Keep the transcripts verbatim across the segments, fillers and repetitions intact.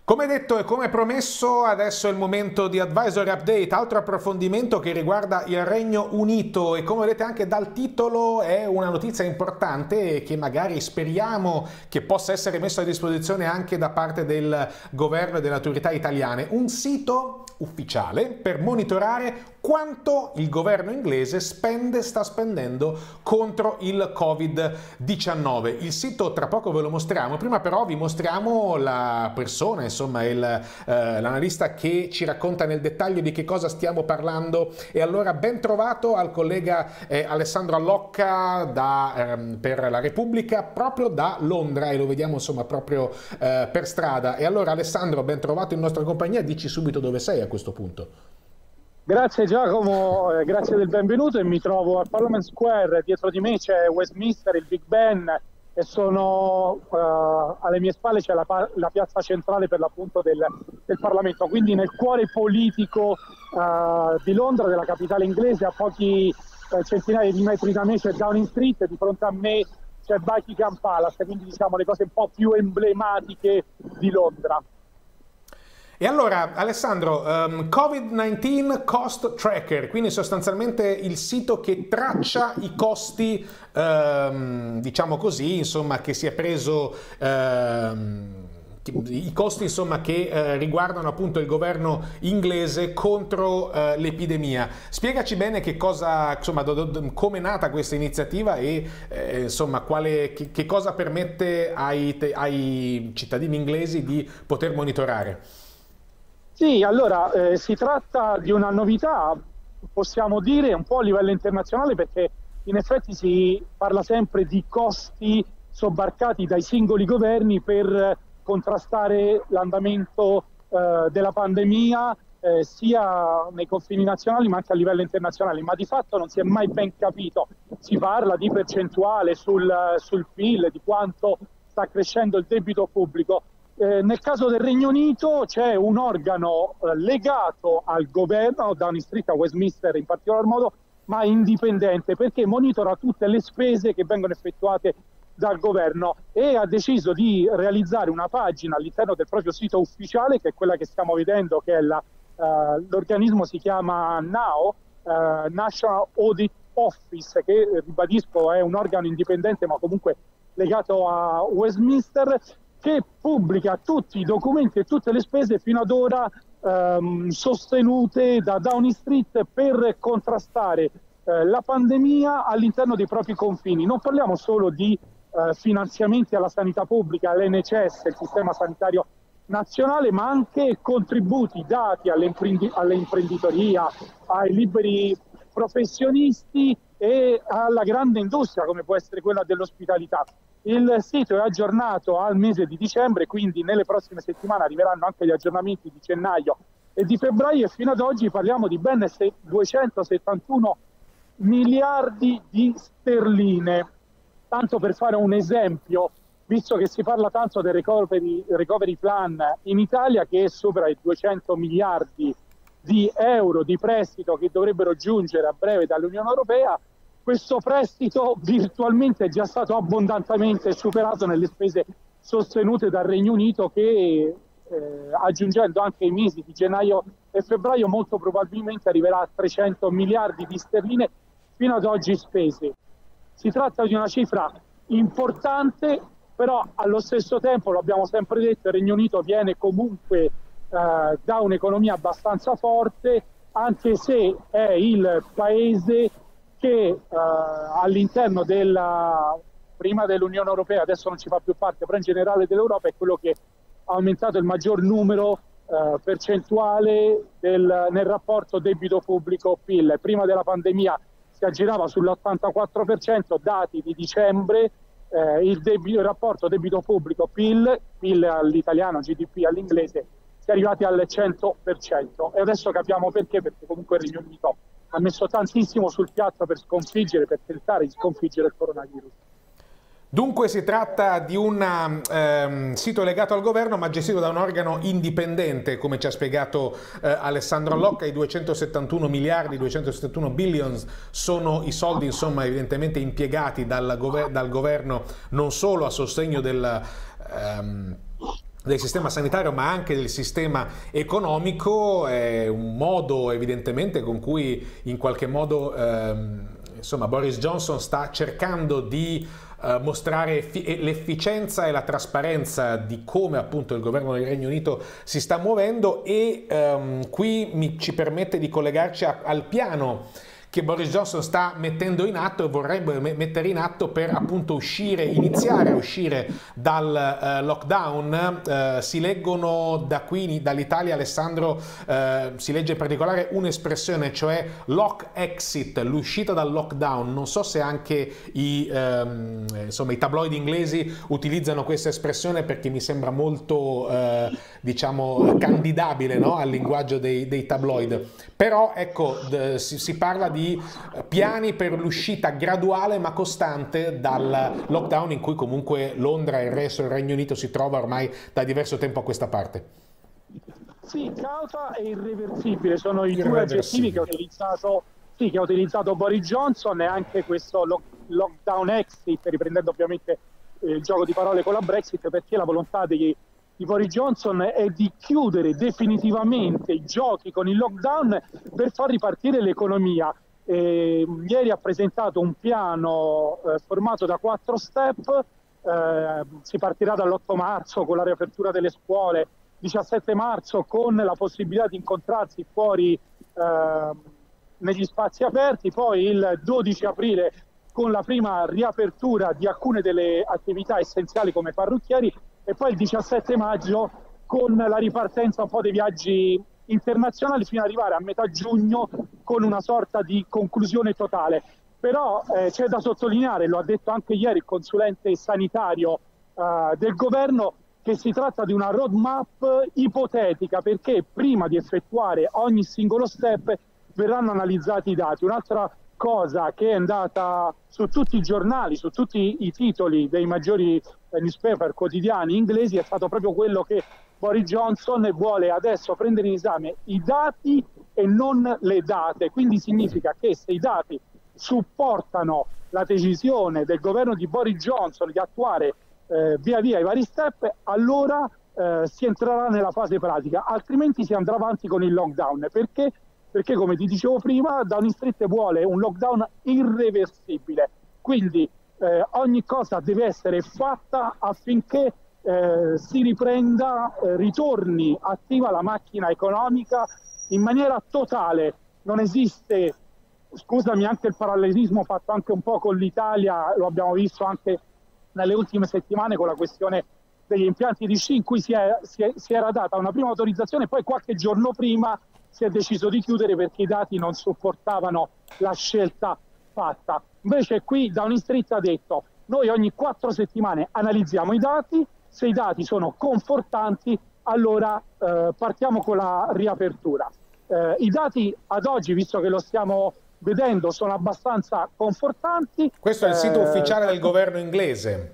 Come detto e come promesso, adesso è il momento di Advisory Update, altro approfondimento che riguarda il Regno Unito e come vedete anche dal titolo è una notizia importante che magari speriamo che possa essere messa a disposizione anche da parte del governo e delle autorità italiane. Un sito ufficiale per monitorare quanto il governo inglese spende, sta spendendo contro il Covid diciannove. Il sito tra poco ve lo mostriamo, prima però vi mostriamo la persona, insomma il, eh, l'analista che ci racconta nel dettaglio di che cosa stiamo parlando. E allora ben trovato al collega eh, Alessandro Allocca da, ehm, per la Repubblica, proprio da Londra, e lo vediamo insomma proprio eh, per strada. E allora Alessandro, ben trovato in nostra compagnia, dici subito dove sei a questo punto. Grazie Giacomo, eh, grazie del benvenuto, e mi trovo al Parliament Square. Dietro di me c'è Westminster, il Big Ben, e sono uh, alle mie spalle c'è la, la piazza centrale per l'appunto del, del Parlamento, quindi nel cuore politico uh, di Londra, della capitale inglese. A pochi uh, centinaia di metri da me c'è Downing Street, e di fronte a me c'è Buckingham Palace, quindi diciamo le cose un po' più emblematiche di Londra. E allora Alessandro, um, Covid diciannove Cost Tracker, quindi sostanzialmente il sito che traccia i costi, um, diciamo così, insomma, che si è preso, um, i costi insomma che uh, riguardano appunto il governo inglese contro uh, l'epidemia. Spiegaci bene che cosa, insomma, come è nata questa iniziativa e eh, insomma quale, che, che cosa permette ai, ai cittadini inglesi di poter monitorare. Sì, allora eh, si tratta di una novità, possiamo dire, un po' a livello internazionale, perché in effetti si parla sempre di costi sobbarcati dai singoli governi per contrastare l'andamento eh, della pandemia, eh, sia nei confini nazionali ma anche a livello internazionale, ma di fatto non si è mai ben capito. Si parla di percentuale sul, sul P I L, di quanto sta crescendo il debito pubblico. Eh, nel caso del Regno Unito c'è un organo eh, legato al governo, Downing Street, a Westminster in particolar modo, ma indipendente, perché monitora tutte le spese che vengono effettuate dal governo, e ha deciso di realizzare una pagina all'interno del proprio sito ufficiale, che è quella che stiamo vedendo, che è la, eh, l'organismo si chiama NAO, eh, National Audit Office, che ribadisco è un organo indipendente ma comunque legato a Westminster, che pubblica tutti i documenti e tutte le spese fino ad ora ehm, sostenute da Downing Street per contrastare eh, la pandemia all'interno dei propri confini. Non parliamo solo di eh, finanziamenti alla sanità pubblica, all'N H S, il sistema sanitario nazionale, ma anche contributi dati alle, imprendi- alle imprenditoria, ai liberi professionisti e alla grande industria come può essere quella dell'ospitalità. Il sito è aggiornato al mese di dicembre, quindi nelle prossime settimane arriveranno anche gli aggiornamenti di gennaio e di febbraio, e fino ad oggi parliamo di ben duecentosettantuno miliardi di sterline. Tanto per fare un esempio, visto che si parla tanto del recovery, recovery plan in Italia, che supera i duecento miliardi di euro di prestito che dovrebbero giungere a breve dall'Unione Europea, questo prestito virtualmente è già stato abbondantemente superato nelle spese sostenute dal Regno Unito, che eh, aggiungendo anche i mesi di gennaio e febbraio molto probabilmente arriverà a trecento miliardi di sterline fino ad oggi spese. Si tratta di una cifra importante, però allo stesso tempo, lo abbiamo sempre detto, il Regno Unito viene comunque eh, da un'economia abbastanza forte, anche se è il paese che eh, all'interno della, prima dell'Unione Europea, adesso non ci fa più parte, però in generale dell'Europa, è quello che ha aumentato il maggior numero eh, percentuale del, nel rapporto debito pubblico-P I L. Prima della pandemia si aggirava sull'ottantaquattro per cento, dati di dicembre, eh, il, debito, il rapporto debito pubblico-P I L, P I L all'italiano, G D P all'inglese, si è arrivati al cento per cento, e adesso capiamo perché, perché comunque il Regno Unito ha messo tantissimo sul piatto per sconfiggere, per tentare di sconfiggere il coronavirus. Dunque si tratta di un ehm, sito legato al governo ma gestito da un organo indipendente, come ci ha spiegato eh, Alessandro Allocca. I duecentosettantuno miliardi, duecentosettantuno billions sono i soldi insomma evidentemente impiegati dal, gover dal governo non solo a sostegno del, ehm, del sistema sanitario ma anche del sistema economico. È un modo evidentemente con cui in qualche modo ehm, insomma Boris Johnson sta cercando di eh, mostrare l'efficienza e la trasparenza di come appunto il governo del Regno Unito si sta muovendo, e ehm, qui mi, ci permette di collegarci a, al piano che Boris Johnson sta mettendo in atto e vorrebbe mettere in atto per appunto uscire, iniziare a uscire dal eh, lockdown. Eh, si leggono da qui, dall'Italia, Alessandro, eh, si legge in particolare un'espressione, cioè lock exit, l'uscita dal lockdown. Non so se anche i, ehm, insomma, i tabloid inglesi utilizzano questa espressione, perché mi sembra molto, eh, diciamo, candidabile, no? Al linguaggio dei, dei tabloid. Però ecco, si, si parla di piani per l'uscita graduale ma costante dal lockdown in cui comunque Londra e il resto del Regno Unito si trova ormai da diverso tempo a questa parte. Sì, cauta e irreversibile sono i due aggettivi che ha utilizzato, sì, che ha utilizzato Boris Johnson, e anche questo lock, lockdown exit, riprendendo ovviamente eh, il gioco di parole con la Brexit, perché la volontà dei di Boris Johnson è di chiudere definitivamente i giochi con il lockdown per far ripartire l'economia. Eh, ieri ha presentato un piano eh, formato da quattro step, eh, si partirà dall'otto marzo con la riapertura delle scuole, diciassette marzo con la possibilità di incontrarsi fuori eh, negli spazi aperti, poi il dodici aprile con la prima riapertura di alcune delle attività essenziali come parrucchieri, e poi il diciassette maggio con la ripartenza un po' dei viaggi internazionali, fino ad arrivare a metà giugno con una sorta di conclusione totale. Però eh, c'è da sottolineare, lo ha detto anche ieri il consulente sanitario eh, del governo, che si tratta di una roadmap ipotetica, perché prima di effettuare ogni singolo step verranno analizzati i dati. Un'altra cosa che è andata su tutti i giornali, su tutti i titoli dei maggiori eh, newspaper quotidiani inglesi, è stato proprio quello che Boris Johnson vuole adesso prendere in esame i dati e non le date. Quindi significa che se i dati supportano la decisione del governo di Boris Johnson di attuare eh, via via i vari step, allora eh, si entrerà nella fase pratica, altrimenti si andrà avanti con il lockdown. Perché? Perché, come ti dicevo prima, Downing Street vuole un lockdown irreversibile, quindi eh, ogni cosa deve essere fatta affinché eh, si riprenda, eh, ritorni attiva la macchina economica in maniera totale. Non esiste, scusami, anche il parallelismo fatto anche un po' con l'Italia, lo abbiamo visto anche nelle ultime settimane con la questione degli impianti di sci, in cui si, è, si, è, si era data una prima autorizzazione e poi qualche giorno prima si è deciso di chiudere perché i dati non supportavano la scelta fatta. Invece qui Downing Street ha detto: noi ogni quattro settimane analizziamo i dati, se i dati sono confortanti allora eh, partiamo con la riapertura. Eh, I dati ad oggi, visto che lo stiamo vedendo, sono abbastanza confortanti. Questo è il sito eh, ufficiale del governo inglese.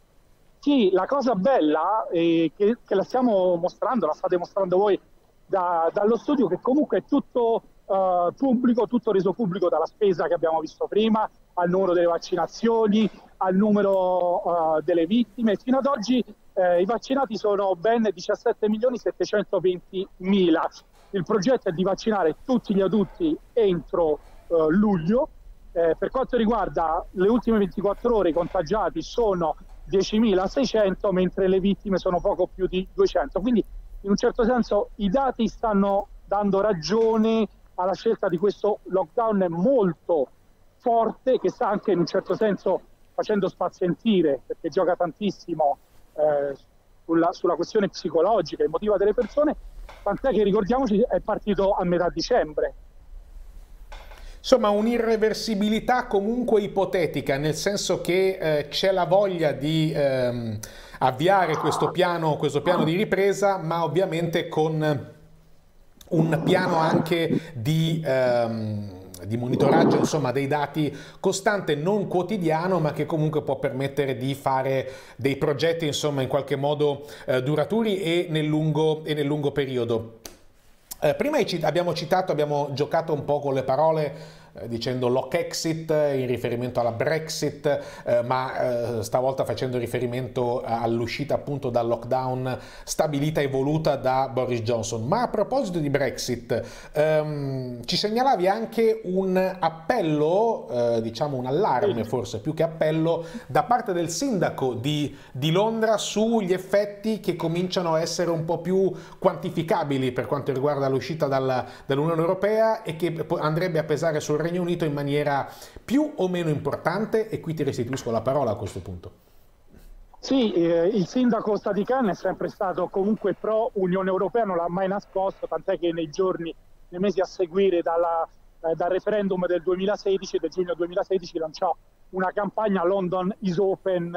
Sì, la cosa bella è che, che la stiamo mostrando, la state mostrando voi Da, dallo studio, che comunque è tutto uh, pubblico, tutto reso pubblico, dalla spesa che abbiamo visto prima, al numero delle vaccinazioni, al numero uh, delle vittime. Fino ad oggi eh, i vaccinati sono ben diciassette milioni settecentoventi mila. Il progetto è di vaccinare tutti gli adulti entro uh, luglio. Eh, per quanto riguarda le ultime ventiquattro ore, i contagiati sono diecimilaseicento, mentre le vittime sono poco più di duecento. Quindi in un certo senso i dati stanno dando ragione alla scelta di questo lockdown molto forte, che sta anche in un certo senso facendo spazientire, perché gioca tantissimo eh, sulla, sulla questione psicologica, emotiva delle persone, tant'è che, ricordiamoci, è partito a metà dicembre. Insomma, un'irreversibilità comunque ipotetica, nel senso che eh, c'è la voglia di ehm, avviare questo piano, questo piano di ripresa, ma ovviamente con un piano anche di, ehm, di monitoraggio, insomma, dei dati costante, non quotidiano, ma che comunque può permettere di fare dei progetti, insomma, in qualche modo eh, duraturi e nel lungo, e nel lungo periodo. Eh, prima abbiamo citato, abbiamo giocato un po' con le parole eh, dicendo lock exit in riferimento alla Brexit, eh, ma eh, stavolta facendo riferimento all'uscita appunto dal lockdown stabilita e voluta da Boris Johnson. Ma a proposito di Brexit, ehm, ci segnalavi anche un appello, eh, diciamo un allarme forse più che appello, da parte del sindaco di, di Londra sugli effetti che cominciano a essere un po' più quantificabili per quanto riguarda l'uscita dall'Unione Europea e che andrebbe a pesare sul Regno Unito in maniera più o meno importante, e qui ti restituisco la parola a questo punto. Sì, eh, il sindaco Sadikan è sempre stato comunque pro Unione Europea, non l'ha mai nascosto, tant'è che nei giorni, nei mesi a seguire dalla, eh, dal referendum del duemilasedici, del giugno duemilasedici, lanciò una campagna London is open,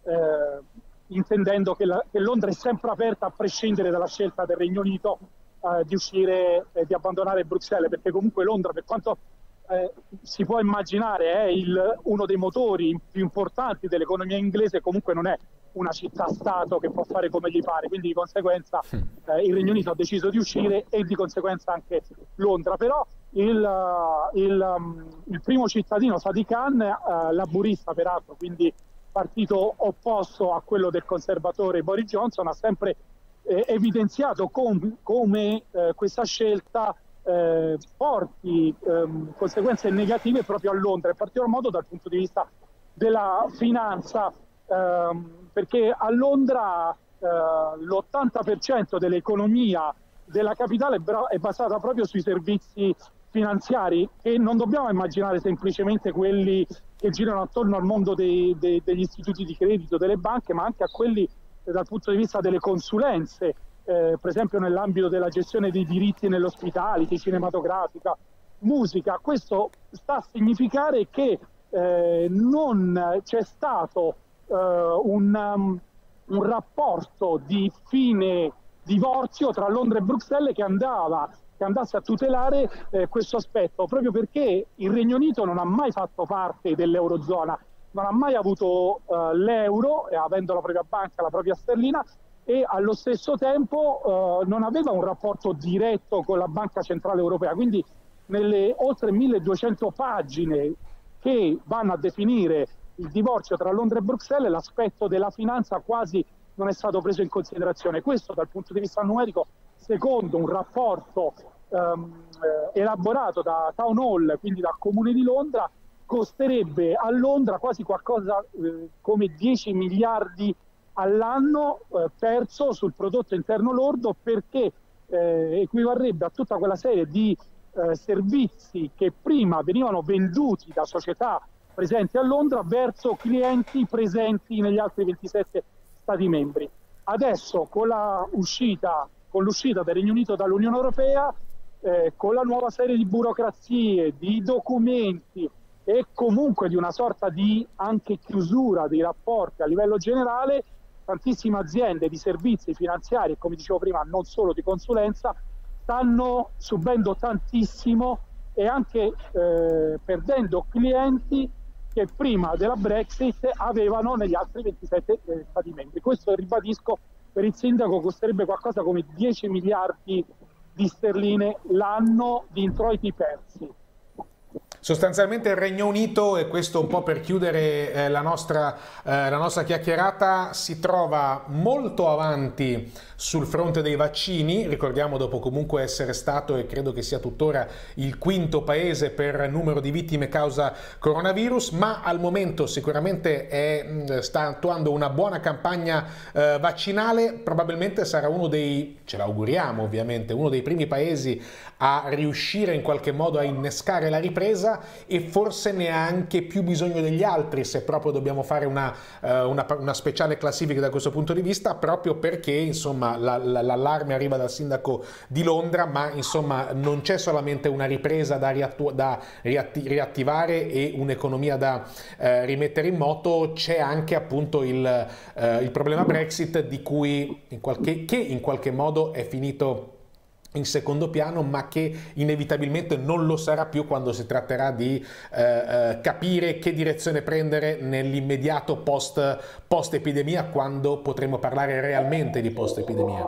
eh, intendendo che, la, che Londra è sempre aperta a prescindere dalla scelta del Regno Unito eh, di uscire e eh, di abbandonare Bruxelles, perché comunque Londra, per quanto eh, si può immaginare, è il, uno dei motori più importanti dell'economia inglese, comunque non è una città-stato che può fare come gli pare, quindi di conseguenza eh, il Regno Unito ha deciso di uscire e di conseguenza anche Londra. Però il, il, il primo cittadino Sadikan, eh, laburista peraltro, quindi partito opposto a quello del conservatore Boris Johnson, ha sempre eh, evidenziato com come eh, questa scelta eh, porti ehm, conseguenze negative proprio a Londra, in particolar modo dal punto di vista della finanza, ehm, perché a Londra eh, l'ottanta per cento dell'economia della capitale è basata proprio sui servizi finanziari, che non dobbiamo immaginare semplicemente quelli che girano attorno al mondo dei, dei, degli istituti di credito, delle banche, ma anche a quelli eh, dal punto di vista delle consulenze, eh, per esempio nell'ambito della gestione dei diritti nell'ospitality, cinematografica, musica. Questo sta a significare che eh, non c'è stato eh, un, um, un rapporto di fine divorzio tra Londra e Bruxelles che andava che andasse a tutelare eh, questo aspetto, proprio perché il Regno Unito non ha mai fatto parte dell'Eurozona, non ha mai avuto eh, l'euro, eh, avendo la propria banca, la propria sterlina, e allo stesso tempo eh, non aveva un rapporto diretto con la Banca Centrale Europea. Quindi nelle oltre milleduecento pagine che vanno a definire il divorzio tra Londra e Bruxelles, l'aspetto della finanza quasi non è stato preso in considerazione. Questo dal punto di vista numerico, secondo un rapporto ehm, eh, elaborato da Town Hall, quindi dal Comune di Londra, costerebbe a Londra quasi qualcosa eh, come dieci miliardi all'anno eh, perso sul prodotto interno lordo, perché eh, equivarrebbe a tutta quella serie di eh, servizi che prima venivano venduti da società presenti a Londra verso clienti presenti negli altri ventisette Stati membri. Adesso con la uscita con l'uscita del Regno Unito dall'Unione Europea, eh, con la nuova serie di burocrazie, di documenti e comunque di una sorta di anche chiusura dei rapporti a livello generale, tantissime aziende di servizi finanziari e, come dicevo prima, non solo di consulenza, stanno subendo tantissimo e anche eh, perdendo clienti che prima della Brexit avevano negli altri ventisette eh, Stati membri. Questo, ribadisco, per il sindaco costerebbe qualcosa come dieci miliardi di sterline l'anno di introiti persi. Sostanzialmente il Regno Unito, e questo un po' per chiudere eh, la, nostra, eh, la nostra chiacchierata, si trova molto avanti sul fronte dei vaccini. Ricordiamo, dopo comunque essere stato, e credo che sia tuttora, il quinto paese per numero di vittime causa coronavirus, ma al momento sicuramente è, sta attuando una buona campagna eh, vaccinale. Probabilmente sarà uno dei, ce l'auguriamo ovviamente, uno dei primi paesi a riuscire in qualche modo a innescare la ripresa, e forse neanche più bisogno degli altri, se proprio dobbiamo fare una, uh, una, una speciale classifica da questo punto di vista, proprio perché insomma l'allarme arriva dal sindaco di Londra, ma insomma non c'è solamente una ripresa da, da riatti riattivare e un'economia da uh, rimettere in moto, c'è anche appunto il, uh, il problema Brexit, di cui in qualche, che in qualche modo è finito in secondo piano, ma che inevitabilmente non lo sarà più quando si tratterà di eh, eh, capire che direzione prendere nell'immediato post, post epidemia, quando potremo parlare realmente di post epidemia.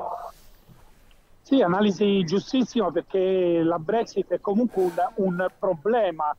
Sì, analisi giustissima, perché la Brexit è comunque un, un problema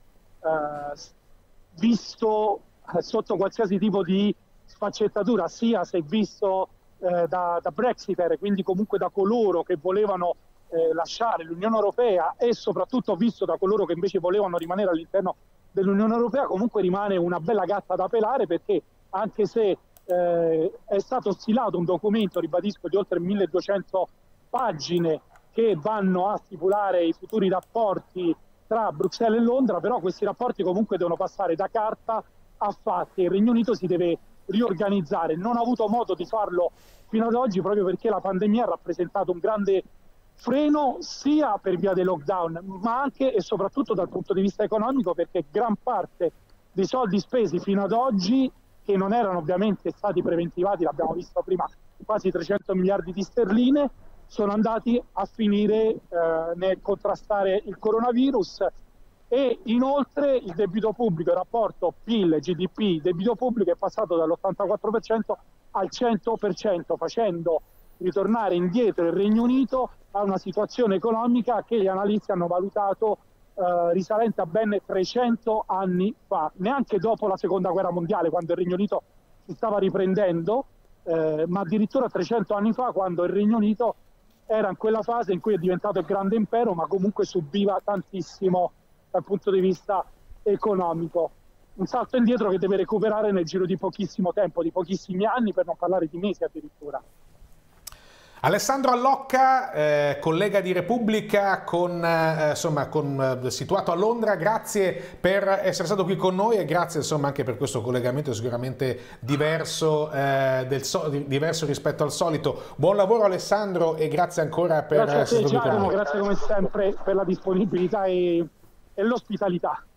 eh, visto eh, sotto qualsiasi tipo di sfaccettatura, sia se visto eh, da, da Brexiter, quindi comunque da coloro che volevano eh, lasciare l'Unione Europea, e soprattutto visto da coloro che invece volevano rimanere all'interno dell'Unione Europea, comunque rimane una bella gatta da pelare, perché anche se eh, è stato stilato un documento, ribadisco, di oltre milleduecento pagine che vanno a stipulare i futuri rapporti tra Bruxelles e Londra, però questi rapporti comunque devono passare da carta a fatti e il Regno Unito si deve riorganizzare. Non ha avuto modo di farlo fino ad oggi proprio perché la pandemia ha rappresentato un grande freno sia per via dei lockdown, ma anche e soprattutto dal punto di vista economico, perché gran parte dei soldi spesi fino ad oggi, che non erano ovviamente stati preventivati, l'abbiamo visto prima, quasi trecento miliardi di sterline, sono andati a finire eh, nel contrastare il coronavirus. E inoltre il debito pubblico, il rapporto P I L G D P, debito pubblico è passato dall'ottantaquattro per cento al cento per cento, facendo ritornare indietro il Regno Unito a una situazione economica che gli analisti hanno valutato eh, risalente a ben trecento anni fa, neanche dopo la seconda guerra mondiale, quando il Regno Unito si stava riprendendo, eh, ma addirittura trecento anni fa, quando il Regno Unito era in quella fase in cui è diventato il grande impero, ma comunque subiva tantissimo dal punto di vista economico. Un salto indietro che deve recuperare nel giro di pochissimo tempo, di pochissimi anni, per non parlare di mesi addirittura. Alessandro Allocca, eh, collega di Repubblica, con, eh, insomma, con, eh, situato a Londra, grazie per essere stato qui con noi e grazie insomma, anche per questo collegamento sicuramente diverso, eh, del so diverso rispetto al solito. Buon lavoro Alessandro e grazie ancora per grazie essere a te, stato qui con noi. Grazie come sempre per la disponibilità e, e l'ospitalità.